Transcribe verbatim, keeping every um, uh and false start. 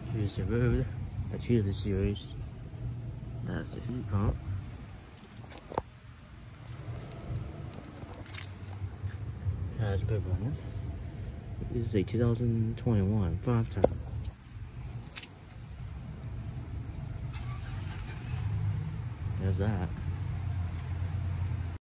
Here's the road. That's here the series. That's the heat pump. Has a big one. This is a two thousand twenty-one five ton. There's that.